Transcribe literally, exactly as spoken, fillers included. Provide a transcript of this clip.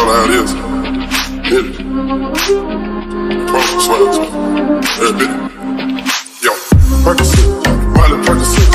know how it is. Hit it. Pro swag. Yeah, hit it. Yo, Percocet, Miley Percocet.